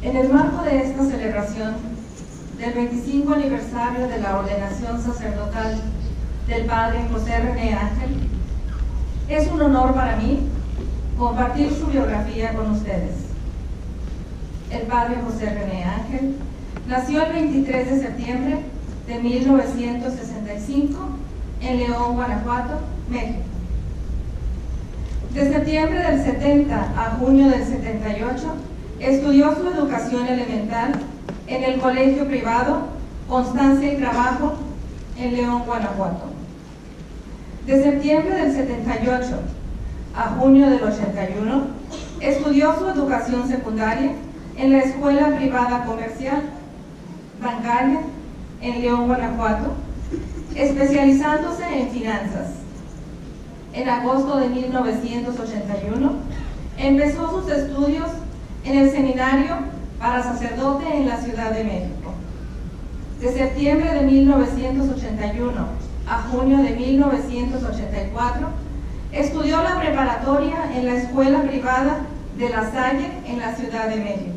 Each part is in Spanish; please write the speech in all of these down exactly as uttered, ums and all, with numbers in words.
En el marco de esta celebración del veinticinco aniversario de la ordenación sacerdotal del Padre José René Ángel, es un honor para mí compartir su biografía con ustedes. El Padre José René Ángel nació el veintitrés de septiembre de mil novecientos sesenta y cinco en León, Guanajuato, México. De septiembre del setenta a junio del setenta y ocho, estudió su educación elemental en el colegio privado Constancia y Trabajo en León, Guanajuato. De septiembre del setenta y ocho a junio del ochenta y uno, estudió su educación secundaria en la Escuela Privada Comercial Bancaria en León, Guanajuato, especializándose en finanzas. En agosto de mil novecientos ochenta y uno, empezó sus estudios en el seminario para sacerdote en la Ciudad de México. De septiembre de mil novecientos ochenta y uno a junio de mil novecientos ochenta y cuatro, estudió la preparatoria en la Escuela Privada de La Salle en la Ciudad de México.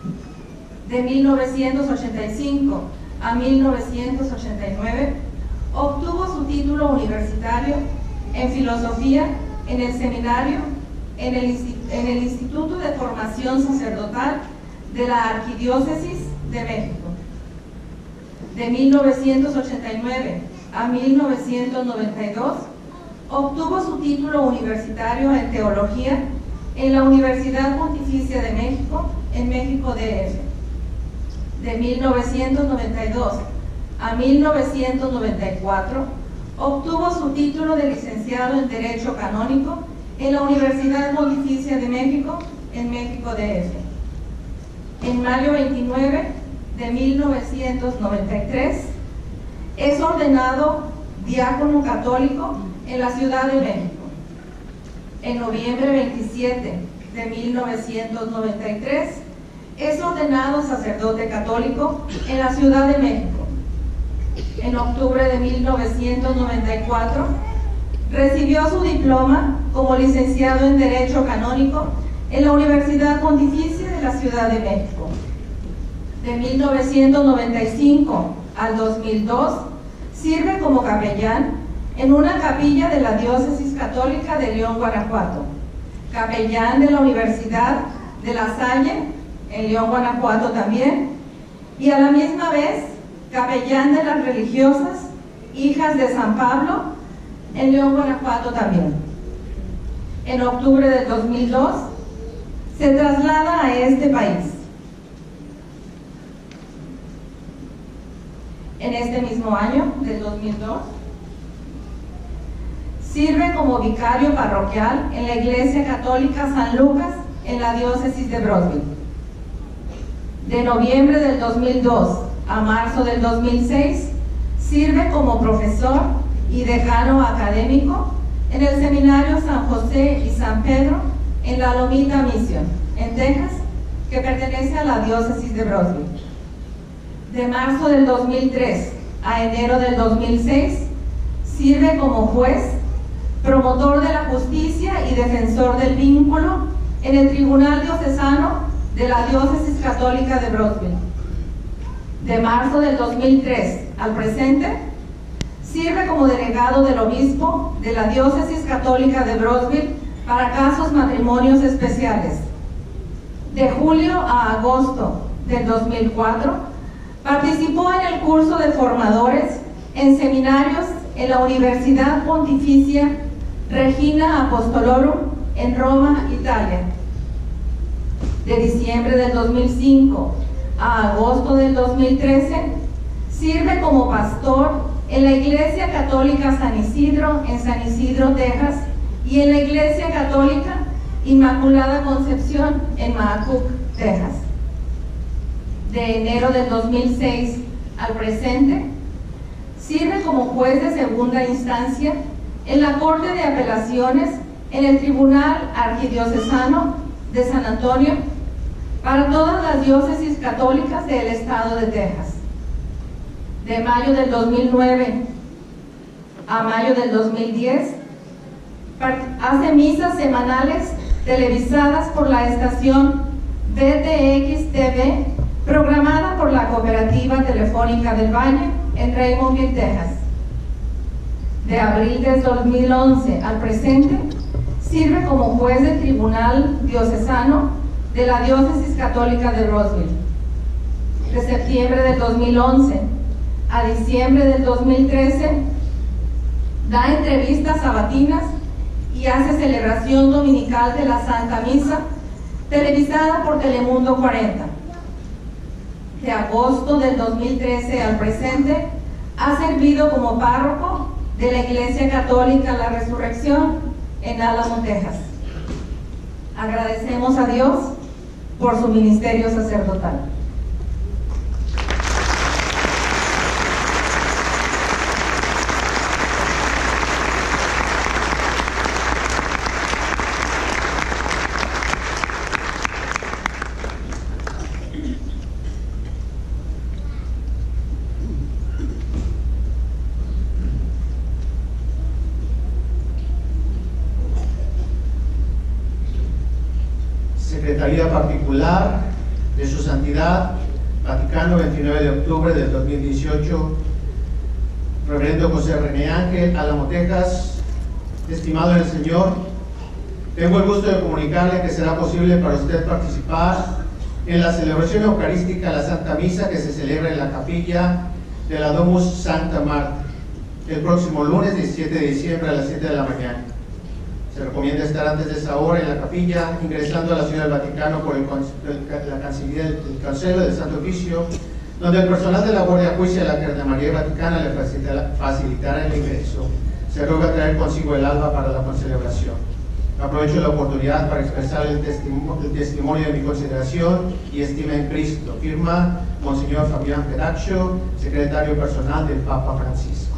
De mil novecientos ochenta y cinco a mil novecientos ochenta y nueve, obtuvo su título universitario en filosofía en el seminario en el, en el Instituto de Formación Sacerdotal de la Arquidiócesis de México. De mil novecientos ochenta y nueve a mil novecientos noventa y dos, obtuvo su título universitario en teología en la Universidad Pontificia de México, en México D F. De mil novecientos noventa y dos a mil novecientos noventa y cuatro, obtuvo su título de licenciado en Derecho Canónico en la Universidad Pontificia de México, en México D F. En mayo veintinueve de mil novecientos noventa y tres, es ordenado diácono católico en la Ciudad de México. En noviembre veintisiete de mil novecientos noventa y tres, es ordenado sacerdote católico en la Ciudad de México. En octubre de mil novecientos noventa y cuatro, recibió su diploma como licenciado en Derecho Canónico en la Universidad Pontificia de la Ciudad de México. De mil novecientos noventa y cinco al dos mil dos, sirve como capellán en una capilla de la Diócesis Católica de León, Guanajuato, capellán de la Universidad de La Salle, en León, Guanajuato también, y a la misma vez capellán de las religiosas Hijas de San Pablo, en León, Guanajuato también. En octubre del dos mil dos, se traslada a este país. En este mismo año, del dos mil dos, sirve como vicario parroquial en la Iglesia Católica San Lucas, en la Diócesis de Brosville. De noviembre del dos mil dos a marzo del dos mil seis, sirve como profesor y decano académico en el Seminario San José y San Pedro en la Lomita Mission, en Texas, que pertenece a la Diócesis de Brosville. De marzo del dos mil tres a enero del dos mil seis, sirve como juez, promotor de la justicia y defensor del vínculo en el Tribunal Diocesano de la Diócesis Católica de Brosville. De marzo del dos mil tres al presente, sirve como delegado del obispo de la Diócesis Católica de Brosville para casos matrimonios especiales. De julio a agosto del dos mil cuatro, participó en el curso de formadores en seminarios en la Universidad Pontificia Regina Apostolorum en Roma, Italia. De diciembre del dos mil cinco a agosto del dos mil trece, sirve como pastor en la Iglesia Católica San Isidro en San Isidro, Texas, y en la Iglesia Católica Inmaculada Concepción en Mahacook, Texas. De enero del dos mil seis al presente, sirve como juez de segunda instancia en la Corte de Apelaciones en el Tribunal Arquidiocesano de San Antonio para todas las diócesis católicas del estado de Texas. De mayo del dos mil nueve a mayo del dos mil diez, hace misas semanales televisadas por la estación D T X T V, programada por la Cooperativa Telefónica del Valle en Raymondville, Texas. De abril de dos mil once al presente, sirve como juez del Tribunal Diocesano de la Diócesis Católica de Roseville. De septiembre del dos mil once a diciembre del dos mil trece, da entrevistas sabatinas y hace celebración dominical de la Santa Misa, televisada por Telemundo cuarenta. De agosto del dos mil trece al presente, ha servido como párroco de la Iglesia Católica La Resurrección en Álamo, Texas. Agradecemos a Dios por su ministerio sacerdotal. Secretaría Particular de Su Santidad, Vaticano, veintinueve de octubre del dos mil dieciocho, Reverendo José René Ángel, Álamo, Texas. Estimado en el Señor, tengo el gusto de comunicarle que será posible para usted participar en la celebración eucarística de la Santa Misa que se celebra en la capilla de la Domus Sancta Marta el próximo lunes diecisiete de diciembre a las siete de la mañana. Se recomienda estar antes de esa hora en la capilla, ingresando a la Ciudad del Vaticano por el, la Cancillería del Cancelo del Santo Oficio, donde el personal de la Guardia Juicia de la Cardenalía Vaticana le facilitará el ingreso. Se ruega traer consigo el alba para la concelebración. Aprovecho la oportunidad para expresar el testimonio, el testimonio de mi consideración y estima en Cristo. Firma Monseñor Fabián Pedaccio, secretario personal del Papa Francisco.